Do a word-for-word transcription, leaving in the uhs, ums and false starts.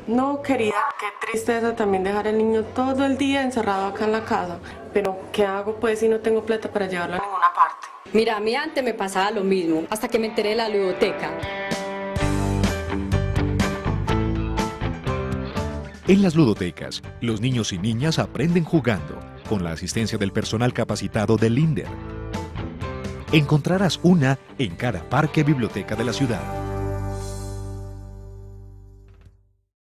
No, querida, qué tristeza también dejar al niño todo el día encerrado acá en la casa. Pero, ¿qué hago pues si no tengo plata para llevarlo a ninguna parte? Mira, a mí antes me pasaba lo mismo, hasta que me enteré de la ludoteca. En las ludotecas, los niños y niñas aprenden jugando, con la asistencia del personal capacitado del Linder. Encontrarás una en cada parque biblioteca de la ciudad.